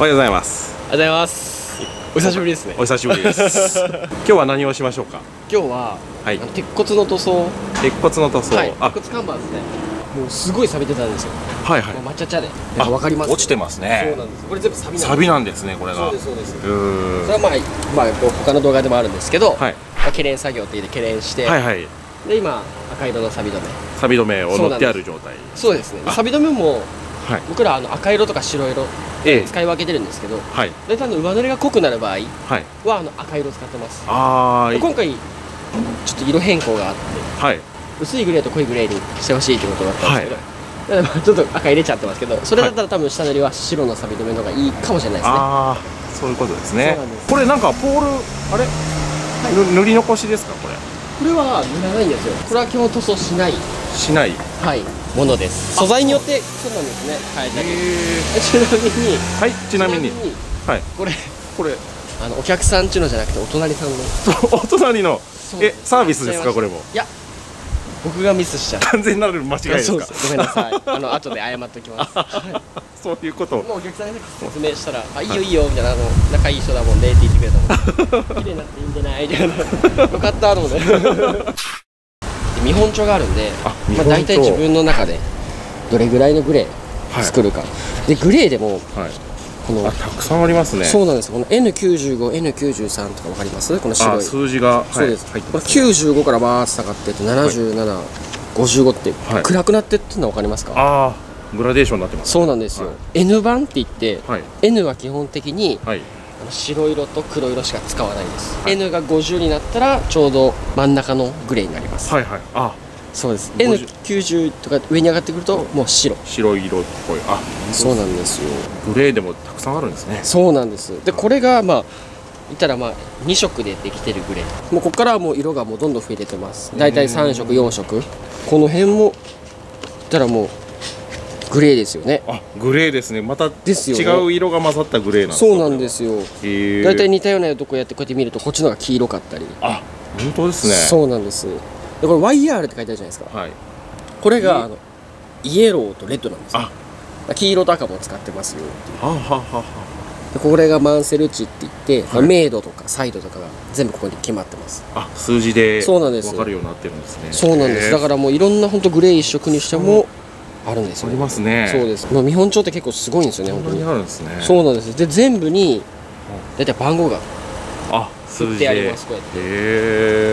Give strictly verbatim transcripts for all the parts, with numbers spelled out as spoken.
はようございます。 おはようございます。お久しぶりですね。 お久しぶりです。今日は何をしましょうか。 今日は、はい、あの鉄骨の塗装。 鉄骨の塗装。 はい、鉄骨看板ですね。もうすごい錆びてたんですよ。はいはい。抹茶茶で。あ、わかります。 落ちてますね。 そうなんです。これ全部錆びなんです。 錆びなんですね、これが。 そうですそうです。それはまあまあ他の動画でもあるんですけど、はい。懸念作業って言って懸念して、はいはい。で今赤色の錆び止め。錆び止めを塗ってある状態。そうですね。錆び止めも。はい、僕らあの赤色とか白色使い分けてるんですけど、はい、大体の上塗りが濃くなる場合はあの赤色を使ってます。あ今回ちょっと色変更があって、はい、薄いグレーと濃いグレーにしてほしいということだったんですけど、はい、ちょっと赤入れちゃってますけど、それだったら多分下塗りは白の錆び止めの方がいいかもしれないですね。ああ、そういうことですね。これなんかポールあれ、はい、塗り残しですかこれ。これは塗らないんですよ。これは基本塗装しないしないはいものです。素材によってそうなんですね。変えたり。ちなみにはいちなみにはいこれこれあのお客さんちのじゃなくてお隣さんのお隣のえサービスですかこれも。いや僕がミスしちゃう。完全なる間違いですか。ごめんなさい。あの後で謝っておきます。そういうこと。もうお客さんに説明したらあいいよいいよみたいな、あの仲いい人だもんねって言ってくれたもん。綺麗になっていいんじゃないみたいな。よかったと思って。見本帳があるんで、まあ大体自分の中でどれぐらいのグレー作るか、はい、でグレーでも、はい、このたくさんありますね。そうなんです。この エヌきゅうじゅうご、エヌきゅうじゅうさん とかわかります？この白い数字が、そうです。はい、これきゅうじゅうごからバーッと下がってってななじゅうなな、ごじゅうごって暗くなってってのはわかりますか？ああ、グラデーションになってます。そうなんですよ。はい、エヌ 版って言って、はい、N は基本的に、はい、白色と黒色しか使わないです、はい、エヌ がごじゅうになったらちょうど真ん中のグレーになります。はいはい。あそうです。 エヌきゅうじゅう とか上に上がってくるともう白白色っぽい。あそうなんですよ。グレーでもたくさんあるんですね。そうなんです。でこれがまあ言ったらまあに色でできてるグレー、もうここからはもう色がもうどんどん増えててます。だいたいさん色よん色、この辺も言ったらもうグレーですよね。あ、グレーですね。また違う色が混ざったグレーなんですか。そうなんですよ。だいたい似たようなとこやってこうやって見るとこっちの方が黄色かったり。あ、本当ですね。そうなんです。でこれ ワイアール って書いてあるじゃないですか。はい。これがあのイエローとレッドなんですよ。あ、黄色と赤も使ってますよっていう。はははは。でこれがマンセル値って言って、明度とかサイドとかが全部ここに決まってます。あ、数字で分かるようになってるんですね。そうなんです。だからもういろんな本当グレー一色にしてもあるんですよ。ありますね。そうです。まあ見本帳って結構すごいんですよね。本当にあるんですね。そうなんです。で全部に大体番号があ数字であります。こうやって。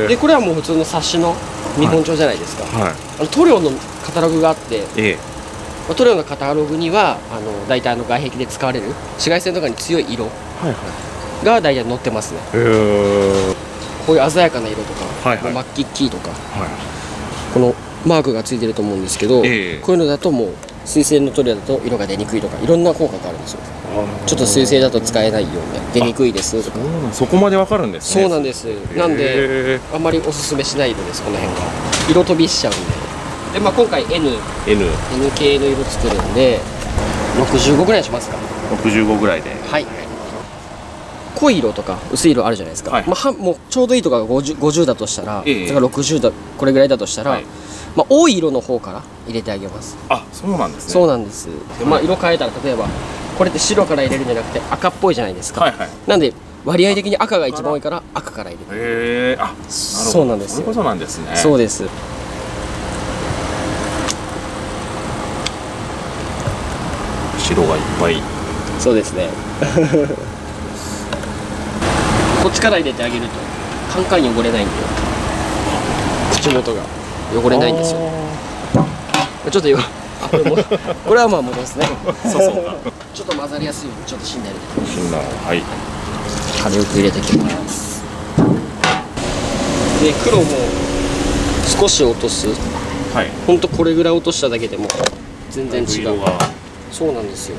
でこれはもう普通の冊子の見本帳じゃないですか。はい。あの塗料のカタログがあって、ええ、塗料のカタログにはあの大体あの外壁で使われる紫外線とかに強い色が大体載ってますね。へえ。こういう鮮やかな色とか、はいはい、マッキッキーとか、はい、このマークがついてると思うんですけど、えー、こういうのだともう水性の塗料だと色が出にくいとかいろんな効果があるんですよ。ちょっと水性だと使えないように出にくいですとか。そこまでわかるんですね。そうなんです。なんであんまりおすすめしない色です。この辺が色飛びしちゃうんで。でまあ今回 N N N 系の色作るんでろくじゅうごぐらいにしますか。ろくじゅうごぐらいで。はい。濃い色とか薄い色あるじゃないですか。はい、まあもうちょうどいいとかが ごじゅう, ごじゅうだとしたら、ええ、それがろくじゅうだこれぐらいだとしたら、はい、まあ多い色の方から入れてあげます。あ、そうなんですね。そうなんです。でまあ色変えたら例えばこれって白から入れるんじゃなくて赤っぽいじゃないですか。はいはい、なんで割合的に赤が一番多いから赤から入れる。へえ。あ、そうなんですよ。そういうことなんですね。そうです。白がいっぱい。そうですね。こっちから入れてあげるとカンカン汚れないんで口元が汚れないんですよ。ちょっとよあこれもこれはまあ戻すね。そうそうちょっと混ざりやすいようにちょっと芯で入れてきます。芯だ。はい。軽く入れてきます。で黒も少し落とす。はい。ほんとこれぐらい落としただけでも全然違う。そうなんですよ。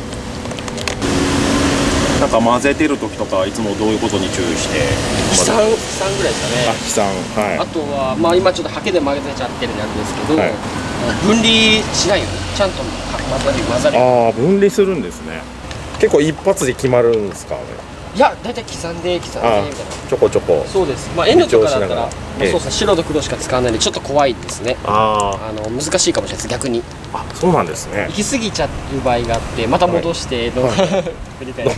なんか混ぜてる時とかいつもどういうことに注意して？飛散飛散ぐらいですかね。あ、飛散。はい。あとはまあ今ちょっとハケで混ぜちゃってるんですけど、はい、分離しないようにちゃんと混ざる混ざる。ああ、分離するんですね。結構一発で決まるんですか？ いや大体刻んで刻んでみたいな、 ちょこちょこ。 そうです。まあ N とかだったら、そうですね、白と黒しか使わないんでちょっと怖いですね。ああの難しいかもしれないです、逆に。 あ、そうなんですね。 行き過ぎちゃう場合があってまた戻しての、はい、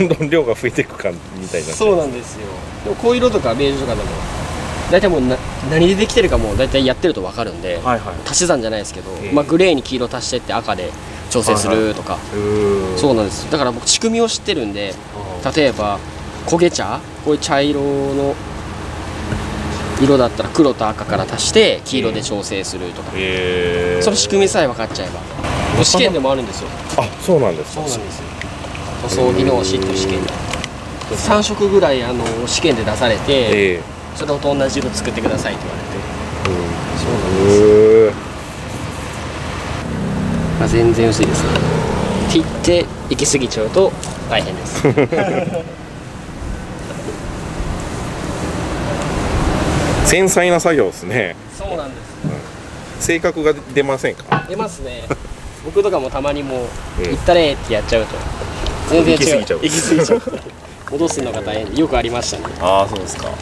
どんどん量が増えていくかみたいな。 そうなんですよ。でもこういう色とかベージュとかでも大体もうな何でできてるかもう大体やってると分かるんで、はいはい、足し算じゃないですけど、まあ、グレーに黄色足してって赤で調整するとか、はいはい、そうなんです。だから僕仕組みを知ってるんで、例えば焦げ茶、こういう茶色の色だったら黒と赤から足して黄色で調整するとか、えー、その仕組みさえ分かっちゃえば試験でもあるんですよ。 あ、そうなんですか。 そうなんですよ。塗装技能士っていう試験でさん色ぐらいあの試験で出されて、えー、それと同じ色作ってくださいって言われて、うん、そうなんです。まあ、全然薄いですね。って言って行き過ぎちゃうと大変です繊細な作業ですね。 そうなんです、 うん、性格が出ませんか。 出ますね僕とかもたまにもう「行ったれ」ってやっちゃうと全然違う、行き過ぎちゃう行き過ぎちゃう戻すのが大変でよくありましたね。 ああ、そうですか。はい。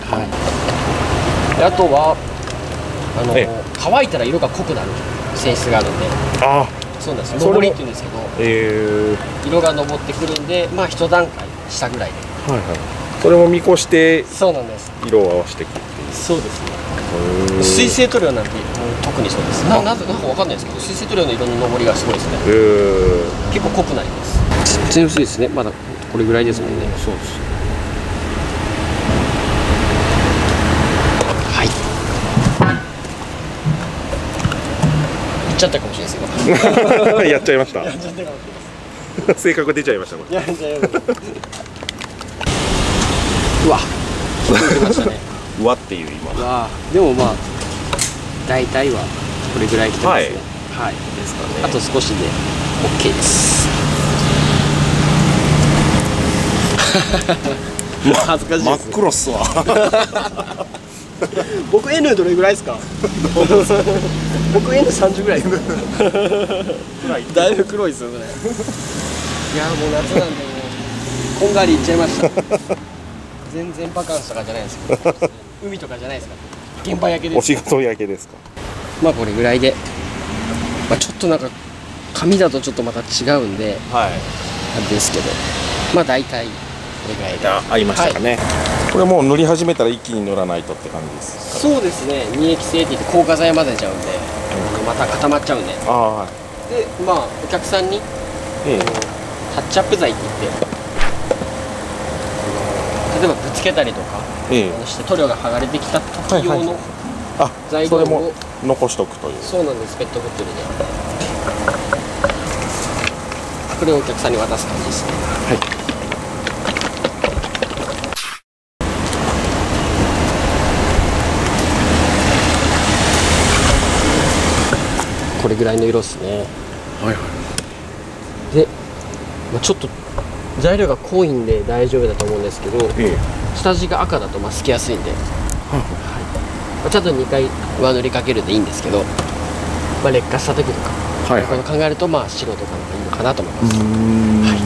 であとはあの乾いたら色が濃くなる性質があるんで。ああ、そうなんです。上りって言うんですけど、えー、色が上ってくるんで、まあ一段階下ぐらいで、はいはい、 それも見越してそうなんです。 色を合わせていくっていう。 そうですね。水性塗料なんてもう特にそうです。ななぜなんかわかんないですけど、水性塗料の色の上りがすごいですね。えー、結構濃くなります。全然薄いですね。まだこれぐらいですもんね。そうです。はい。言っちゃったかもしれないですよ。 やっちゃいました。 やっちゃったかもしれないです。 性格出ちゃいましたこれ。 やっちゃいました。うわ。出ましたね。 うわっていう今。 わでもまあ大体はこれぐらい来てますね。はい。はい、ですかね。あと少しで OK です。もう恥ずかしいです。 真っ黒っすわ。 僕 N どれぐらいですか。僕 エヌさんじゅう ぐらいです。だいぶ黒いですよね。いやもう夏なんでもうこんがりいっちゃいました。全然バカンスとかじゃないですけど、海とかじゃないですか。現場焼けです。 お仕事焼けですか。 まあこれぐらいで、まあ、ちょっとなんか紙だとちょっとまた違うんで、はい、あれですけど、まあ大体これぐらいで合いましたかね。はい、これもう塗り始めたら一気に塗らないとって感じですか。 そうですね。二液性って言って硬化剤混ぜちゃうんで、うん、また固まっちゃうんで。あ、はい、でまあお客さんに、ええ、タッチアップ剤って言って。例えばぶつけたりとか、ええ、して塗料が剥がれてきた時用の材料を残しとくという。 そうなんです。ペットボトルでこれをお客さんに渡す感じですね。はい。これぐらいの色ですね。はいはい。で、まあ、ちょっと材料が濃いんで大丈夫だと思うんですけど、ええ、下地が赤だとまあ透けやすいんで、はい、まあ、ちゃんとにかい上塗りかけるでいいんですけど、まあ、劣化した時とか、はいはい、考えるとまあ白とかの方がいいのかなと思います。はい、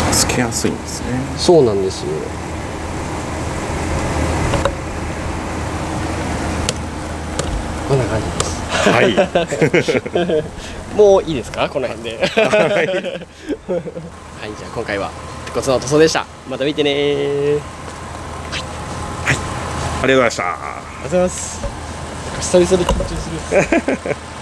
透けやすいんですね。 そうなんですよ。こんな感じです。はい。もういいですか、この辺で。はい、はい、じゃあ今回は鉄骨の塗装でした。また見てねー。はい、はい、 ありがとうございました。 ありがとうございます。久々に緊張する。